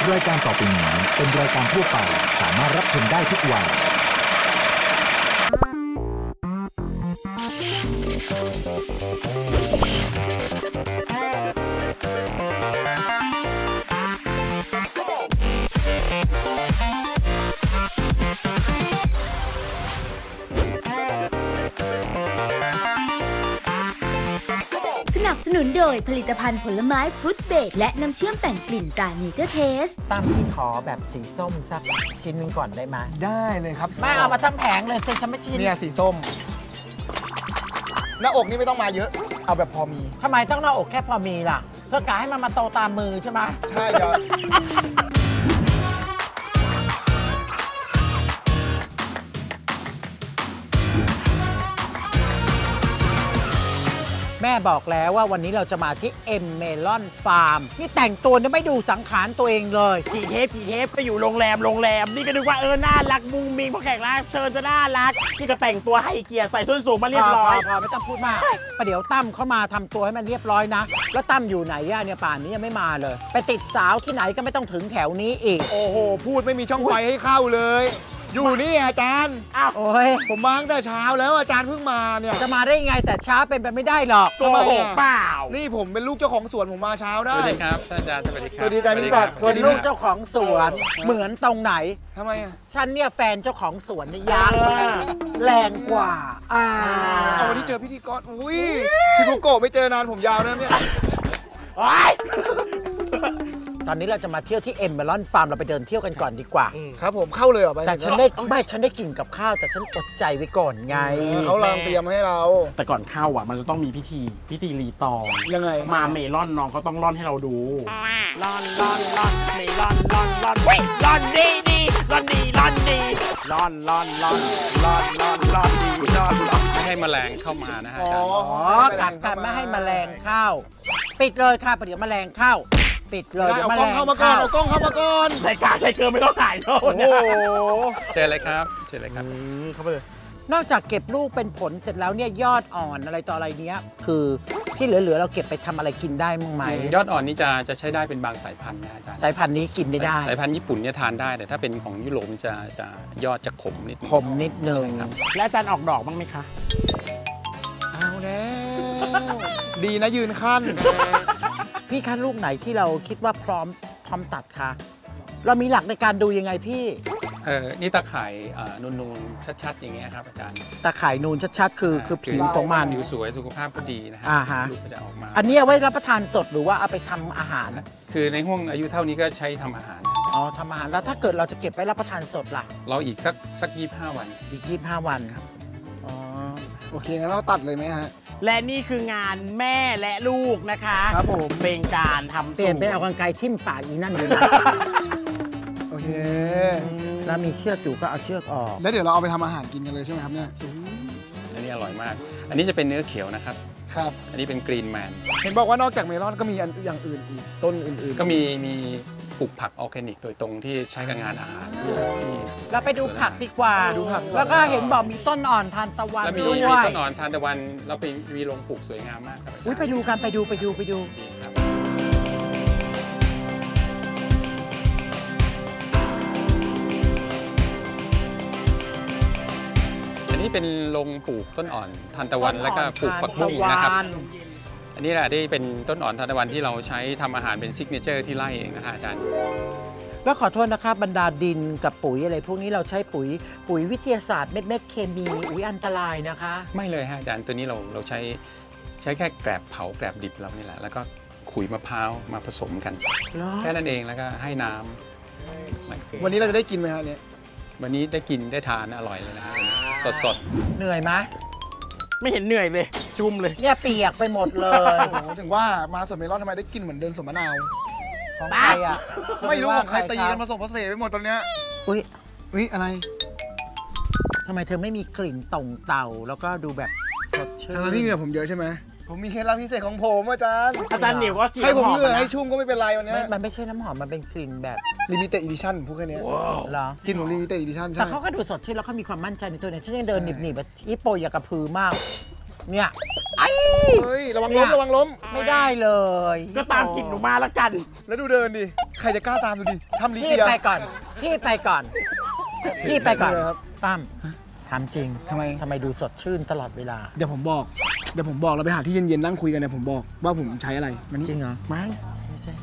รายการต่อไปนี้เป็นรายการทั่วไปสามารถรับชมได้ทุกวัยสนับสนุนโดยผลิตภัณฑ์ผลไม้ฟรุตเบรดและน้ำเชื่อมแต่งกลิ่นตราเนเจอร์เทสตั้มพี่ขอแบบสีส้มสักชิ้นหนึ่งก่อนได้ไหมได้เลยครับไม่เอามาทั้งแผงเลยสิฉันไม่ชิ้นเนี่ยสีส้มหน้าอกนี่ไม่ต้องมาเยอะเอาแบบพอมีทำไมต้องหน้าอกแค่พอมีล่ะก็กะให้มันมาโตตามมือใช่ไหมใช่ครับแม่บอกแล้วว่าวันนี้เราจะมาที่เอ็มเมลอนฟาร์มนี่แต่งตัวเนี่ยไม่ดูสังขารตัวเองเลยกี่เทปก็อยู่โรงแรมนี่ก็นึกว่าน่ารักมุ้งมิ้งพอแขกรับเชิญจะน่ารักนี่ก็แต่งตัวให้เกียรติใส่ส้นสูงมาเรียบร้อยพอไม่ต้องพูดมากประเดี๋ยวตั้มเข้ามาทำตัวให้มันเรียบร้อยนะแล้วตั้มอยู่ไหนอะเนี่ยป่านนี้ยังไม่มาเลยไปติดสาวที่ไหนก็ไม่ต้องถึงแถวนี้อีกโอ้โหพูดไม่มีช่องไฟให้เข้าเลยอยู่นี่อาจารย์อ้าวโอ้ยผมมาตั้งแต่เช้าแล้วอาจารย์เพิ่งมาเนี่ยจะมาได้ไงแต่ช้าเป็นไปไม่ได้หรอกโกหกเปล่านี่ผมเป็นลูกเจ้าของสวนผมมาเช้าได้สวัสดีครับอาจารย์สวัสดีครับสวัสดีอาจารย์พิศักดิ์สวัสดีลูกเจ้าของสวนเหมือนตรงไหนทำไมอ่ะฉันเนี่ยแฟนเจ้าของสวนนี่ยักษ์แรงกว่าเอาวันนี้เจอพิธีกรอุ้ยพี่บุโกะไม่เจอนานผมยาวนะเนี่ยตอนนี้เราจะมาเที่ยวที่เอ็มเมลอนฟาร์มเราไปเดินเที่ยวกันก่อนดีกว่าครับผมเข้าเลยเหรอไปแต่ฉันได้กลิ่นกับข้าวแต่ฉันอดใจไว้ก่อนไงเขาลองเตรียมให้เราแต่ก่อนเข้าอ่ะมันจะต้องมีพิธีรีตองยังไงมาเมลอนน้องเขาต้องร่อนให้เราดูร่อนเมลอนร่อนร่อนดีร่อนดีร่อนดีร่อนดีไม่ให้แมลงเข้ามานะฮะอาจารย์กักกันไม่ให้แมลงเข้าปิดเลยค่ะเดี๋ยวแมลงเข้าปิดเลยเอากล้องเข้ามาก่อนเอากล้องเข้ามาก่อนรายการใช้เกินไม่ต้องถ่ายโน่นโอ้โหเชิญเลยครับเข้าไปเลยนอกจากเก็บลูกเป็นผลเสร็จแล้วเนี่ยยอดอ่อนอะไรต่ออะไรเนี้ยคือที่เหลือเราเก็บไปทำอะไรกินได้มั้งไหมยอดอ่อนนี่จะใช้ได้เป็นบางสายพันธุ์นะอาจารย์สายพันธุ์นี้กินไม่ได้สายพันธุ์ญี่ปุ่นเนี่ยทานได้แต่ถ้าเป็นของยุโรปจะยอดจะขมนิดนึงและอาจารย์ออกดอกบ้างไหมคะเอาแล้วดีนะยืนขั้นพี่คะลูกไหนที่เราคิดว่าพร้อมตัดคะเรามีหลักในการดูยังไงพี่นี่ตาข่ายนูนๆชัดๆอย่างเงี้ยครับอาจารย์ตาข่ายนูนชัดๆคือผิวของมันผิวสวยสุขภาพก็ดีนะฮะลูกก็จะออกมาอันนี้เอาไว้รับประทานสดหรือว่าเอาไปทำอาหารคือในห่วงอายุเท่านี้ก็ใช้ทำอาหารทำอาหารแล้วถ้าเกิดเราจะเก็บไว้รับประทานสดล่ะเราอีกสัก25 วันอีก25 วันครับโอเคงั้นเราตัดเลยไหมฮะและนี่คืองานแม่และลูกนะคะครับผมเป็นการทำเปลี่ยนเป็นเอากรรไกรทิ่มปากอีนั่นอยู่นะโอเคแล้วมีเชือกอยู่ก็เอาเชือกออกแล้วเดี๋ยวเราเอาไปทำอาหารกินกันเลยใช่ไหมครับเนี่ยอันนี้อร่อยมากอันนี้จะเป็นเนื้อเขียวนะครับครับอันนี้เป็นกรีนแมนเห็นบอกว่านอกจากเมลอนก็มีอย่างอื่นอีกต้นอื่นๆก็มีปลูกผักออร์แกนิกโดยตรงที่ใช้กับงานอาหารเราไปดูผักดีกว่าดูผักแล้วก็เห็นบอกมีต้นอ่อนทานตะวันด้วยมีต้นอ่อนทานตะวันเราไปมีโรงปลูกสวยงามมากครับไปดูกันไปดูอันนี้เป็นโรงปลูกต้นอ่อนทานตะวันแล้วก็ปลูกผักบุ้งนะครับอันนี้แหละที่เป็นต้นอ่อนทานตะวันที่เราใช้ทำอาหารเป็นซิกเนเจอร์ที่ไร่เองนะฮะอาจารย์แล้วขอโทษนะครับบรรดาดินกับปุ๋ยอะไรพวกนี้เราใช้ปุ๋ยวิทยาศาสตร์เม็ดเคมีอันตรายนะคะไม่เลยฮะอาจารย์ตัวนี้เราใช้แค่แกลบเผาแกลบดิบเรานี่แหละแล้วก็ขุยมะพร้าวมาผสมกันแค่นั้นเองแล้วก็ให้น้ำวันนี้เราจะได้กินไหมฮะเนี่ยวันนี้ได้กินได้ทานอร่อยเลยนะฮะสดเหนื่อยไหมไม่เห็นเหนื่อยเลยชุ่มเลยเนี่ยเปียกไปหมดเลยถึงว่ามาสวนเมลอนทำไมได้กินเหมือนเดินสวนมะนาวของใครอ่ะไม่รู้ของใครตีกันผสมผสานไปหมดตอนเนี้ยอุ้ยอะไรทำไมเธอไม่มีกลิ่นต่งเต่าแล้วก็ดูแบบสดชื่นที่เหงื่อผมเยอะใช่ไหมผมมีเคล็ดลับพิเศษของผมอาจารย์เหนียวว่าให้ผมเหงื่อให้ชุ่มก็ไม่เป็นไรวันนี้มันไม่ใช่น้ำหอมมันเป็นกลิ่นแบบลิมิเต็ดอีดิชั่นพวกนี้เหรอกินของลิมิเต็ดอีดิชั่นใช่แต่เขาก็ดูสดชื่นแล้วเขามีความมั่นใจในตัวเนี่ยฉันยังเดินหนีบแบบอีโปอยากกระพือมากเนี่ยไอ้เฮ้ยระวังล้มระวังล้มไม่ได้เลยก็ตามกลิ่นหนูมาแล้วกันแล้วดูเดินดิใครจะกล้าตามดูดิทำลิพี่เจียไปก่อนพี่ไปก่อนพี่ไปก่อนเลยครับตั้มถามจริงทำไมดูสดชื่นตลอดเวลาเดี๋ยวผมบอกเราไปหาที่เย็นๆนั่งคุยกันเนี่ยผมบอกว่าผมใช้อะไรมันจริงเหรอไม่ไม่ใช่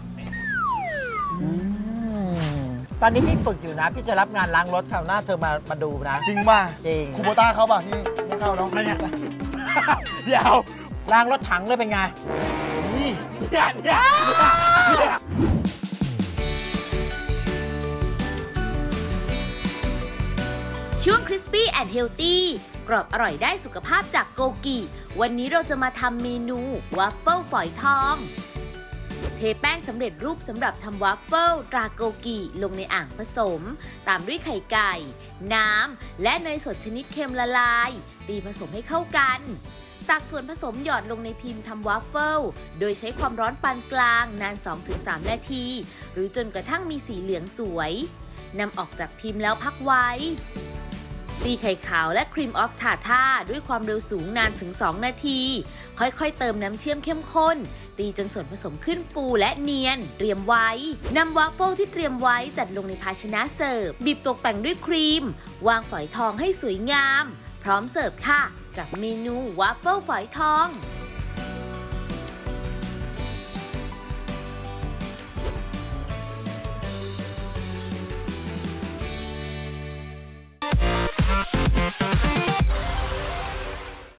ตอนนี้พี่ฝึกอยู่นะพี่จะรับงานล้างรถคราวหน้าเธอมาดูนะจริงป่ะจริงคูโบต้าเข้าป่ะที่ไม่เข้าเนาะไม่เนี่ย เดี๋ยวล้างรถถังเลยเป็นไงนี่เนี่ยช่วง Crispy and Healthy กรอบอร่อยได้สุขภาพจากโกกิวันนี้เราจะมาทำเมนูวาฟเฟิลฝอยทองเทแป้งสำเร็จรูปสำหรับทำวาฟเฟิลตราโกกิลงในอ่างผสมตามด้วยไข่ไก่น้ำและเนยสดชนิดเค็มละลายตีผสมให้เข้ากันตักส่วนผสมหยอดลงในพิมพ์ทำวาฟเฟิลโดยใช้ความร้อนปานกลางนาน 2-3 นาทีหรือจนกระทั่งมีสีเหลืองสวยนำออกจากพิมพ์แล้วพักไว้ตีไข่ขาวและครีมออฟทาท่าด้วยความเร็วสูงนานถึง 2 นาทีค่อยๆเติมน้ำเชื่อมเข้มข้นตีจนส่วนผสมขึ้นฟูและเนียนเตรียมไว้นำวาฟเฟิลที่เตรียมไว้จัดลงในภาชนะเสิร์ฟบีบตกแต่งด้วยครีมวางฝอยทองให้สวยงามพร้อมเสิร์ฟค่ะกับเมนูวาฟเฟิลฝอยทอง